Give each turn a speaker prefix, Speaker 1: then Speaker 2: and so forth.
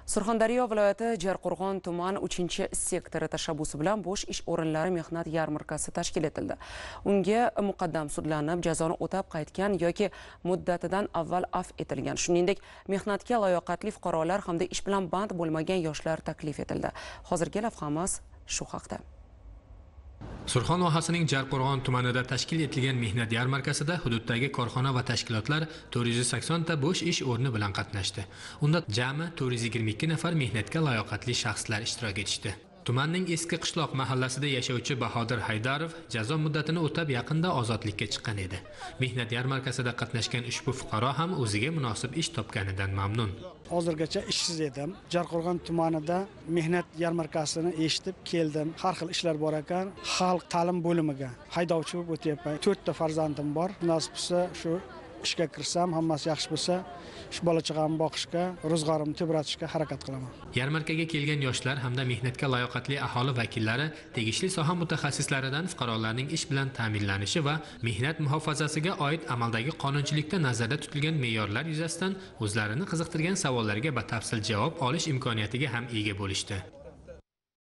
Speaker 1: Surxondaryo viloyati Jarqo'rg'on tuman 3-sektori tashabbusi bilan bo'sh ish o'rinlari mehnat yarmarkasi tashkil etildi. Unga muqaddam sudlanib, jazoni o'tab qaytgan yoki muddatidan avval afv etilgan, shuningdek mehnatga layoqatli fuqarolar hamda ish bilan band bo'lmagan yoshlar taklif etildi. Hozirgi lavhamiz shu haqda.
Speaker 2: Surxon vohasining Jarqo'rg'on tumanida tashkil etilgan mehnat yarmarkasida hududdagi korxona va tashkilotlar 480 ta bo'sh ish o'rni bilan qatnashdi. Unda jami 422 nafar mehnatga layoqatli shaxslar ishtirok etishdi. Tumanning eski qishloq mahallasida yashovchi Bahodir Haydarov jazo muddatini o'tab yaqinda ozodlikka chiqqan edi. Mehnat yarmarkasida qatnashgan ushbu fuqaro ham o'ziga munosib ish topganidan mamnun.
Speaker 3: Hozirgacha ishsiz edim. Jarqo'rg'on tumanida mehnat yarmarkasini eshitib keldim. Har xil ishlar bor ekan. Xalq ta'lim bo'limiga haydovchi bo'lib o'tyapman. 4 ta farzandim bor. Nasib bo'lsa shu ishga kirsam, hammasi yaxshi bo'lsa, shu bola chaqamni boqishga, ro'zg'orimni tebratishga harakat qilaman.
Speaker 2: Yarmarkaga kelgan yoshlar hamda mehnatga layoqatli aholi vakillari tegishli soha mutaxassislaridan fuqarolarning ish bilan ta'minlanishi va mehnat muhofazasiga oid amaldagi qonunchilikda nazarda tutilgan me'yorlar yuzasidan o'zlarini qiziqtirgan savollarga batafsil javob olish imkoniyatiga ham ega bo'lishdi.